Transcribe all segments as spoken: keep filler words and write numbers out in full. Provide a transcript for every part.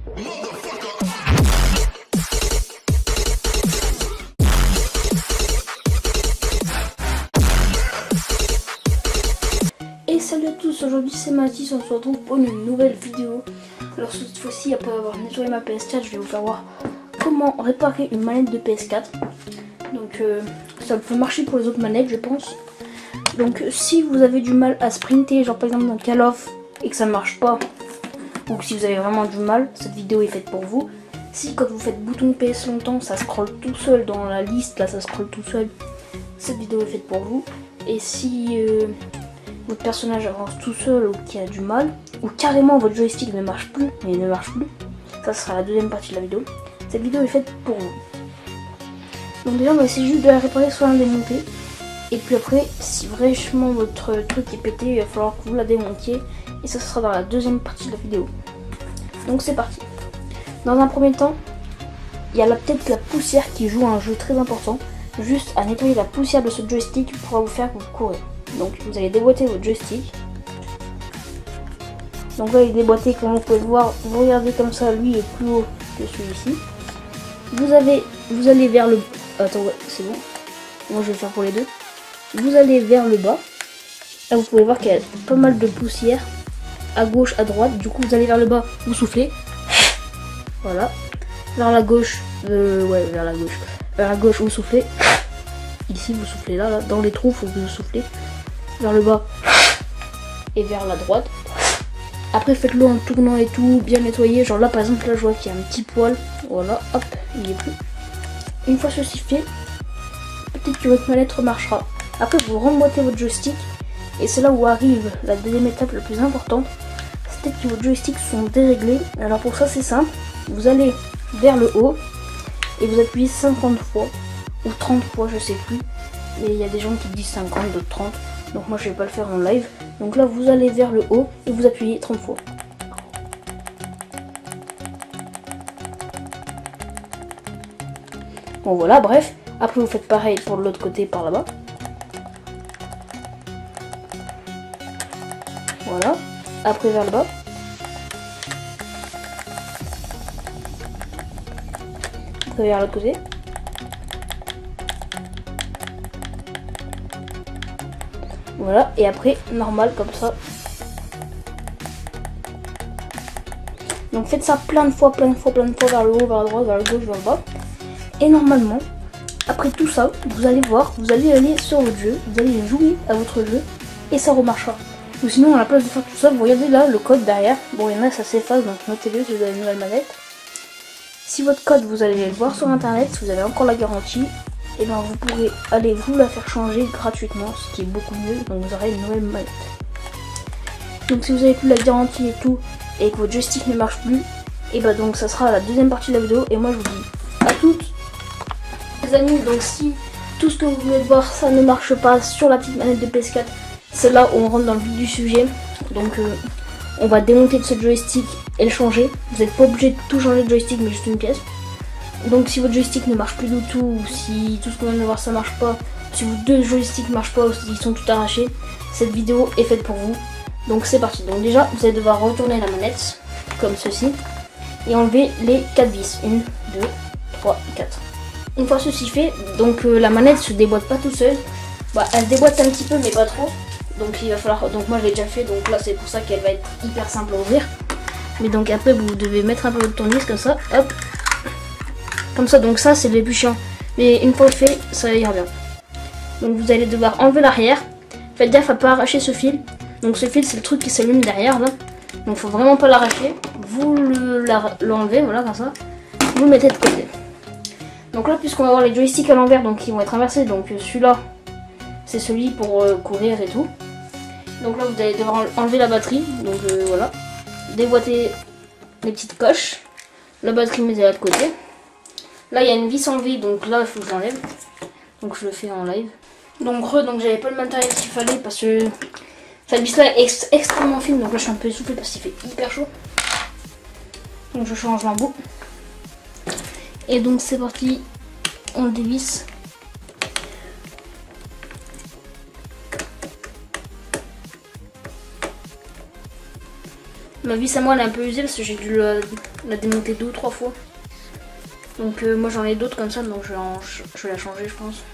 Et salut à tous, aujourd'hui c'est Mathis, on se retrouve pour une nouvelle vidéo. Alors cette fois-ci, après avoir nettoyé ma P S quatre, je vais vous faire voir comment réparer une manette de P S quatre. Donc euh, ça peut marcher pour les autres manettes, je pense. Donc si vous avez du mal à sprinter, genre par exemple dans Call of, et que ça ne marche pas, ou si vous avez vraiment du mal, cette vidéo est faite pour vous. Si quand vous faites bouton P S longtemps, ça scrolle tout seul dans la liste, là ça scrolle tout seul, cette vidéo est faite pour vous. Et si euh, votre personnage avance tout seul ou qu'il a du mal, ou carrément votre joystick ne marche plus, mais il ne marche plus, ça sera la deuxième partie de la vidéo. Cette vidéo est faite pour vous. Donc déjà on va essayer juste de la réparer soit la démonter. Et puis après, si vraiment votre truc est pété, il va falloir que vous la démontiez. Et ça sera dans la deuxième partie de la vidéo. Donc c'est parti. Dans un premier temps, il y a peut-être la poussière qui joue un jeu très important. Juste à nettoyer la poussière de ce joystick pourra vous faire que vous courez. Donc vous allez déboîter votre joystick. Donc là il est déboîté, comme vous pouvez le voir. Vous regardez comme ça, lui est plus haut que celui-ci. Vous avez, vous allez vers le... Attends, ouais, c'est bon. Moi je vais faire pour les deux. Vous allez vers le bas. Là vous pouvez voir qu'il y a pas mal de poussière. À gauche, à droite. Du coup vous allez vers le bas, vous soufflez. Voilà. Vers la gauche. Euh, ouais, vers la gauche. Vers la gauche, vous soufflez. Ici vous soufflez là, là. Dans les trous, faut que vous soufflez. Vers le bas. Et vers la droite. Après faites-le en tournant et tout, bien nettoyé. Genre là par exemple, là je vois qu'il y a un petit poil. Voilà, hop, il n'y est plus. Une fois ceci fait, peut-être que votre manette remarchera. Après vous remboîtez votre joystick. Et c'est là où arrive la deuxième étape la plus importante. C'est peut-être que vos joysticks sont déréglés. Alors pour ça c'est simple. Vous allez vers le haut. Et vous appuyez cinquante fois. Ou trente fois, je sais plus. Mais il y a des gens qui disent cinquante, d'autres trente. Donc moi je vais pas le faire en live. Donc là vous allez vers le haut et vous appuyez trente fois. Bon voilà, bref. Après vous faites pareil pour l'autre côté par là-bas. Voilà. Après vers le bas. Après vers l'autre côté. Voilà, et après, normal comme ça. Donc faites ça plein de fois, plein de fois, plein de fois, vers le haut, vers la droite, vers la gauche, vers le bas. Et normalement, après tout ça, vous allez voir, vous allez aller sur votre jeu, vous allez jouer à votre jeu, et ça remarchera. Ou sinon, à la place de faire tout ça, vous regardez là le code derrière. Bon, il y en a, ça s'efface, donc notez-le si vous avez une nouvelle manette. Si votre code, vous allez le voir sur internet, si vous avez encore la garantie, et bien vous pourrez aller vous la faire changer gratuitement, ce qui est beaucoup mieux, donc vous aurez une nouvelle manette. Donc si vous avez plus la garantie et tout, et que votre joystick ne marche plus, et bien donc ça sera la deuxième partie de la vidéo, et moi je vous dis à toutes les amis. Donc si tout ce que vous voulez voir ça ne marche pas sur la petite manette de P S quatre, c'est là où on rentre dans le vif du sujet. Donc euh, on va démonter de ce joystick et le changer. Vous n'êtes pas obligé de tout changer de joystick, mais juste une pièce. Donc si votre joystick ne marche plus du tout, ou si tout ce qu'on vient de voir ça marche pas, si vos deux joysticks ne marchent pas, ou s'ils sont tout arrachés, cette vidéo est faite pour vous. Donc c'est parti. Donc déjà vous allez devoir retourner la manette, comme ceci, et enlever les quatre vis. un, deux, trois, quatre. Une fois ceci fait, donc euh, la manette se déboîte pas tout seul. Bah, elle se déboîte un petit peu mais pas trop. Donc il va falloir. Donc moi je l'ai déjà fait, donc là c'est pour ça qu'elle va être hyper simple à ouvrir. Mais donc après vous devez mettre un peu de tournevis comme ça, hop. Comme ça, donc ça c'est le plus chiant. Mais une fois fait, ça ira bien. Donc vous allez devoir enlever l'arrière. Faites gaffe à pas arracher ce fil. Donc ce fil c'est le truc qui s'allume derrière là. Donc faut vraiment pas l'arracher. Vous l'enlevez, le, voilà comme ça. Vous le mettez de côté. Donc là puisqu'on va avoir les joysticks à l'envers, donc ils vont être inversés. Donc celui-là c'est celui pour euh, courir et tout. Donc là vous allez devoir enlever la batterie. Donc euh, voilà. Déboîter les petites coches. La batterie mettez-la de côté. Là il y a une vis enlevée, donc là il faut que j'enlève. Donc je le fais en live. Donc re, donc j'avais pas le matériel qu'il fallait parce que cette vis là est ex extrêmement fine, donc là je suis un peu essoufflé parce qu'il fait hyper chaud. Donc je change l'embout. Et donc c'est parti, on le dévisse. la vis à moi elle est un peu usée parce que j'ai dû la, la démonter deux ou trois fois. Donc euh, moi j'en ai d'autres comme ça, donc je vais, en, je vais la changer je pense.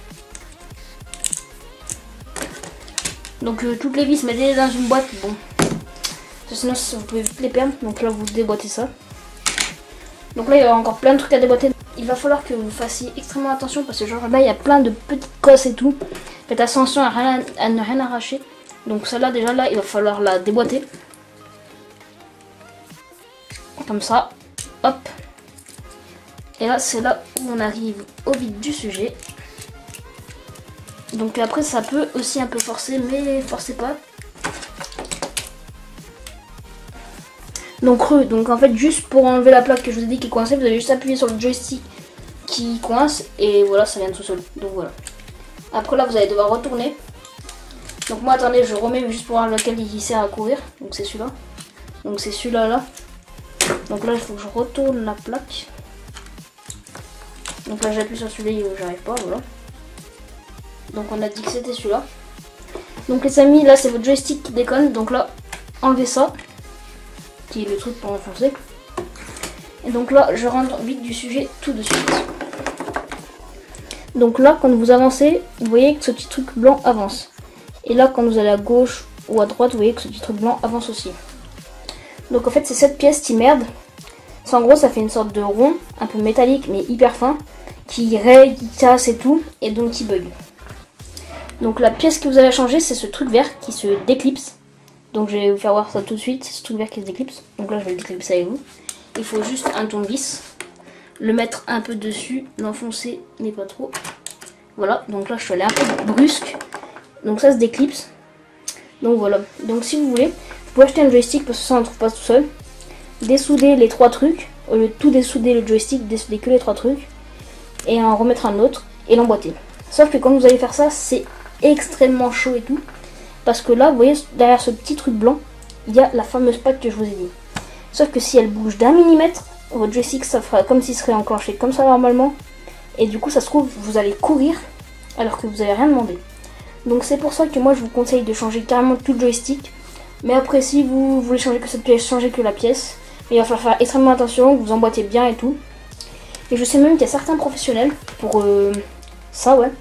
Donc euh, toutes les vis mettez-les dans une boîte, bon. Sinon vous pouvez vite les perdre, donc là vous déboîtez ça. Donc là il y aura encore plein de trucs à déboîter. Il va falloir que vous fassiez extrêmement attention parce que genre là il y a plein de petites cosses et tout. Faites attention à, rien, à ne rien arracher. Donc celle-là déjà là il va falloir la déboîter. Comme ça, hop. Et là c'est là où on arrive au vif du sujet. Donc après ça peut aussi un peu forcer, mais forcez pas. Donc creux, donc en fait juste pour enlever la plaque que je vous ai dit qui est coincée, vous allez juste appuyer sur le joystick qui coince et voilà, ça vient tout seul. Donc voilà. Après là vous allez devoir retourner. Donc moi attendez, je remets juste pour voir lequel il sert à courir. Donc c'est celui-là. Donc c'est celui-là là. Donc là il faut que je retourne la plaque. Donc là j'appuie sur celui-là, j'arrive pas, voilà. Donc on a dit que c'était celui-là. Donc les amis, là c'est votre joystick qui déconne. Donc là, enlevez ça. Qui est le truc pour enfoncer. Et donc là, je rentre vite du sujet tout de suite. Donc là, quand vous avancez, vous voyez que ce petit truc blanc avance. Et là, quand vous allez à gauche ou à droite, vous voyez que ce petit truc blanc avance aussi. Donc en fait, c'est cette pièce qui merde. En gros, ça fait une sorte de rond, un peu métallique, mais hyper fin, qui raye, qui casse et tout, et donc qui bug. Donc la pièce que vous allez changer, c'est ce truc vert qui se déclipse. Donc je vais vous faire voir ça tout de suite, c'est ce truc vert qui se déclipse. Donc là je vais le déclipser avec vous. Il faut juste un tournevis, le mettre un peu dessus, l'enfoncer mais pas trop. Voilà, donc là je suis allée un peu brusque. Donc ça se déclipse. Donc voilà, donc si vous voulez, vous pouvez acheter un joystick parce que ça on ne trouve pas tout seul. Dessouder les trois trucs, au lieu de tout dessouder le joystick, dessouder que les trois trucs. Et en remettre un autre et l'emboîter. Sauf que quand vous allez faire ça, c'est extrêmement chaud et tout. Parce que là, vous voyez, derrière ce petit truc blanc, il y a la fameuse plaque que je vous ai dit. Sauf que si elle bouge d'un millimètre, votre joystick, ça fera comme s'il serait enclenché comme ça normalement. Et du coup, ça se trouve, vous allez courir alors que vous n'avez rien demandé. Donc c'est pour ça que moi, je vous conseille de changer carrément tout le joystick. Mais après, si vous voulez changer que cette pièce, changez que la pièce. Mais il va falloir faire extrêmement attention, que vous emboîtez bien et tout. Et je sais même qu'il y a certains professionnels pour euh, ça, ouais,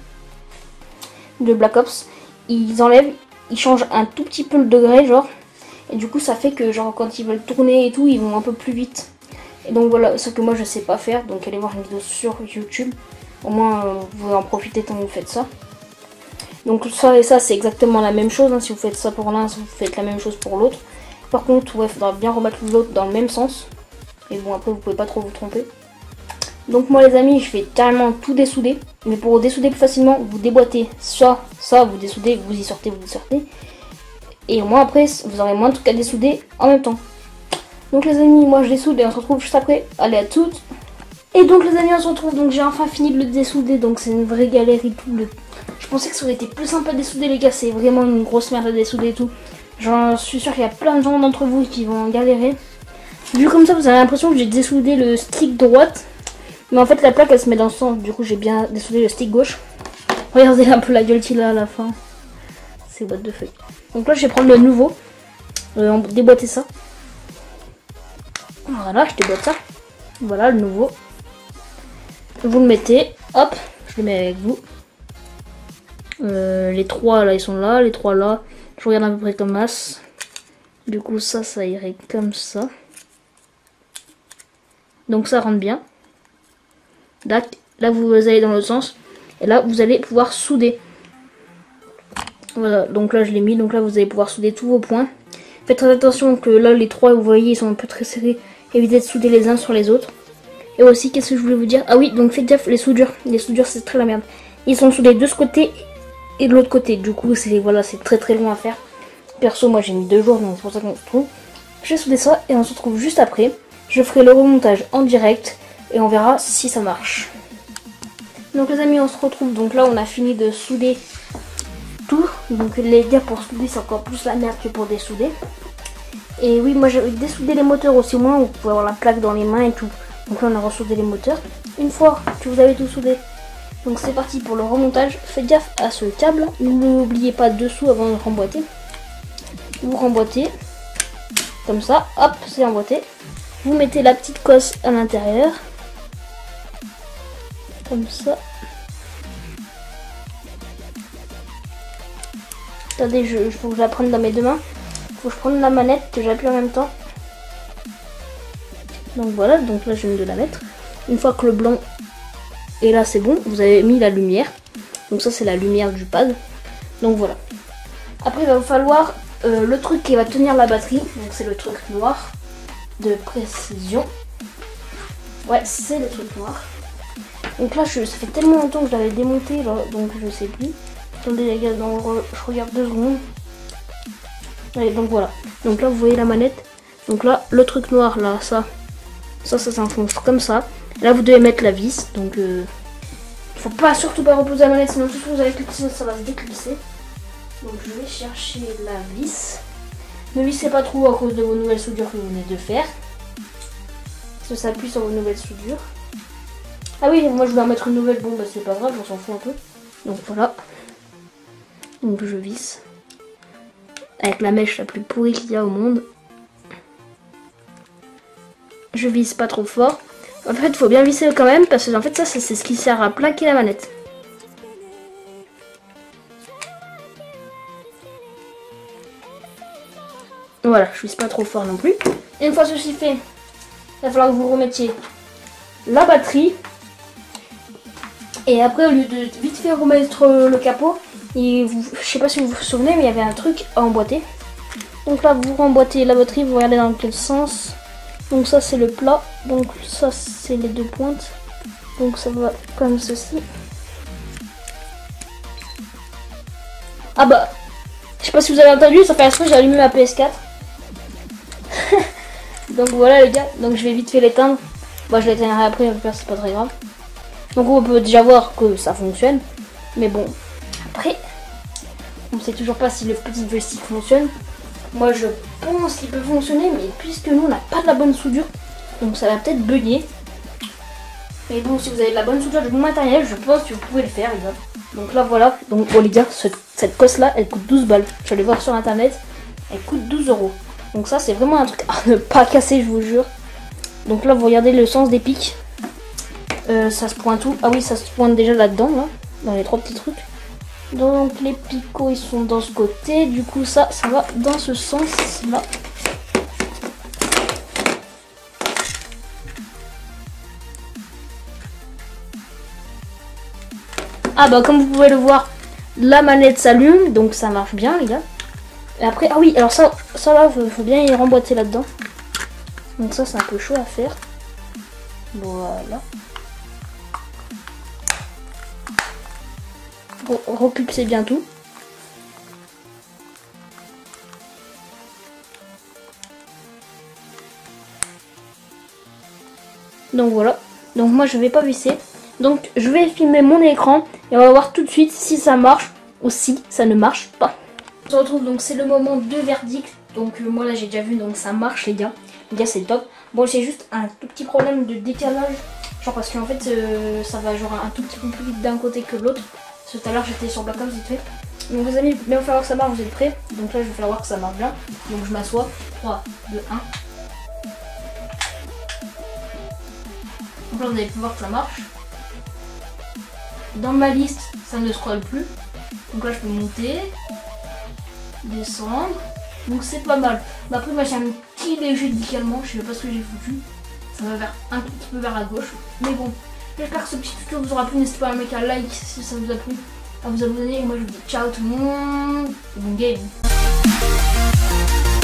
de Black Ops. Ils enlèvent, ils changent un tout petit peu le degré, genre. Et du coup, ça fait que, genre, quand ils veulent tourner et tout, ils vont un peu plus vite. Et donc voilà, ce que moi je sais pas faire. Donc allez voir une vidéo sur YouTube. Au moins, euh, vous en profitez tant que vous faites ça. Donc ça et ça, c'est exactement la même chose. Hein. Si vous faites ça pour l'un, vous faites la même chose pour l'autre. Par contre, ouais, il faudra bien remettre l'autre dans le même sens. Et bon, après, vous pouvez pas trop vous tromper. Donc moi les amis, je vais carrément tout dessouder. Mais pour dessouder plus facilement, vous déboîtez ça, ça, vous dessoudez, vous y sortez, vous y sortez. Et au moins après, vous aurez moins de trucs à dessouder en même temps. Donc les amis, moi je dessoude et on se retrouve juste après. Allez, à toutes. Et donc les amis, on se retrouve. Donc j'ai enfin fini de le dessouder. Donc c'est une vraie galère et tout. Le... Je pensais que ça aurait été plus sympa à dessouder les gars. C'est vraiment une grosse merde à dessouder et tout. J'en suis sûr qu'il y a plein de gens d'entre vous qui vont galérer. Vu comme ça, vous avez l'impression que j'ai dessoudé le stick droite. Mais en fait la plaque elle se met dans le sens. Du coup j'ai bien dessoudé le stick gauche. Regardez un peu la gueule qu'il a à la fin. C'est boîte de feuilles. Donc là je vais prendre le nouveau. Euh, déboîter ça. Voilà, je déboîte ça. Voilà le nouveau. Vous le mettez. Hop, je le mets avec vous. Euh, les trois là ils sont là. Les trois là. Je regarde à peu près comme as. Du coup ça, ça irait comme ça. Donc ça rentre bien. Dac. Là vous allez dans l'autre sens. Et là vous allez pouvoir souder. Voilà, donc là je l'ai mis. Donc là vous allez pouvoir souder tous vos points. Faites très attention que là les trois vous voyez ils sont un peu très serrés. Évitez de souder les uns sur les autres. Et aussi qu'est-ce que je voulais vous dire. Ah oui, donc faites gaffe les soudures. Les soudures c'est très la merde. Ils sont soudés de ce côté et de l'autre côté. Du coup c'est voilà, c'est très très long à faire. Perso moi j'ai mis deux jours donc c'est pour ça qu'on se retrouve. Je vais souder ça et on se retrouve juste après. Je ferai le remontage en direct et on verra si ça marche. Donc les amis on se retrouve. Donc là on a fini de souder tout. Donc les gars pour souder c'est encore plus la merde que pour dessouder. Et oui moi j'ai dessoudé les moteurs aussi au moins. Vous pouvez avoir la plaque dans les mains et tout. Donc là on a ressoudé les moteurs. Une fois que vous avez tout soudé, donc c'est parti pour le remontage. Faites gaffe à ce câble. N'oubliez pas dessous avant de remboîter. Vous remboîtez. Comme ça, hop, c'est emboîté. Vous mettez la petite cosse à l'intérieur. Comme ça. Attendez, il faut que je la prenne dans mes deux mains. Il faut que je prenne la manette que j'appuie en même temps. Donc voilà, donc là je viens de la mettre. Une fois que le blanc est là, c'est bon. Vous avez mis la lumière. Donc ça c'est la lumière du pad. Donc voilà. Après il va vous falloir euh, le truc qui va tenir la batterie. Donc c'est le truc noir de précision. Ouais, c'est le truc noir. Donc là je, ça fait tellement longtemps que je l'avais démonté là, donc je sais plus. Attendez les gars, donc, je regarde deux secondes. Allez, donc voilà. Donc là vous voyez la manette. Donc là le truc noir là, ça, ça, ça s'enfonce comme ça. Là vous devez mettre la vis. Donc euh, faut pas surtout pas reposer la manette, sinon tout ce que vous avez cliqué ça va se déclisser. Donc je vais chercher la vis. Ne vissez pas trop à cause de vos nouvelles soudures que vous venez de faire. Ça s'appuie sur vos nouvelles soudures. Ah oui, moi je vais en mettre une nouvelle, bon bah c'est pas grave, on s'en fout un peu. Donc voilà. Donc je visse. Avec la mèche la plus pourrie qu'il y a au monde. Je visse pas trop fort. En fait, il faut bien visser quand même, parce que en fait ça c'est ce qui sert à plaquer la manette. Voilà, je visse pas trop fort non plus. Et une fois ceci fait, il va falloir que vous remettiez la batterie. Et après, au lieu de vite fait remettre le capot, et vous, je sais pas si vous vous souvenez, mais il y avait un truc à emboîter. Donc là, vous remboîtez la batterie, vous regardez dans quel sens. Donc ça, c'est le plat. Donc ça, c'est les deux pointes. Donc ça va comme ceci. Ah bah, je sais pas si vous avez entendu, ça fait un j'ai allumé ma P S quatre. Donc voilà les gars, donc je vais vite fait l'éteindre. Moi, je l'éteindrai après, c'est pas très grave. Donc on peut déjà voir que ça fonctionne. Mais bon, après, on ne sait toujours pas si le petit joystick fonctionne. Moi je pense qu'il peut fonctionner, mais puisque nous on n'a pas de la bonne soudure, donc ça va peut-être bugger. Mais bon, si vous avez de la bonne soudure de bon matériel, je pense que vous pouvez le faire les gars. Donc là voilà, donc bon les gars, cette, cette cosse là, elle coûte douze balles. Je suis allée voir sur internet, elle coûte douze euros. Donc ça c'est vraiment un truc à ne pas casser, je vous jure. Donc là vous regardez le sens des pics. Euh, ça se pointe où? Ah oui, ça se pointe déjà là-dedans, là, dans les trois petits trucs. Donc les picots ils sont dans ce côté, du coup ça, ça va dans ce sens-là. Ah bah comme vous pouvez le voir, la manette s'allume, donc ça marche bien les gars. Et après, ah oui, alors ça, ça là, faut, faut bien y remboîter là-dedans. Donc ça c'est un peu chaud à faire. Voilà. Repulsez bien tout. Donc voilà. Donc moi je vais pas visser. Donc je vais filmer mon écran et on va voir tout de suite si ça marche ou si ça ne marche pas. On se retrouve, donc c'est le moment de verdict. Donc euh, moi là j'ai déjà vu, donc ça marche les gars. Les gars c'est top. Bon, c'est juste un tout petit problème de décalage. Genre parce qu'en fait euh, ça va genre un tout petit peu plus vite d'un côté que l'autre. Tout à l'heure j'étais sur Black Ops vite fait. Donc les amis, il va falloir que ça marche, vous êtes prêts? Donc là je vais faire voir que ça marche bien. Donc je m'assois. trois, deux, un. Donc là vous allez pouvoir que ça marche. Dans ma liste, ça ne scrolle plus. Donc là je peux monter, descendre. Donc c'est pas mal. Mais après moi j'ai un petit léger décalement, je sais pas ce que j'ai foutu. Ça va vers un tout petit peu vers la gauche. Mais bon. J'espère que ce petit tuto vous aura plu, n'hésitez pas à mettre un like si ça vous a plu, à vous abonner, et moi je vous dis ciao tout le monde, bon game.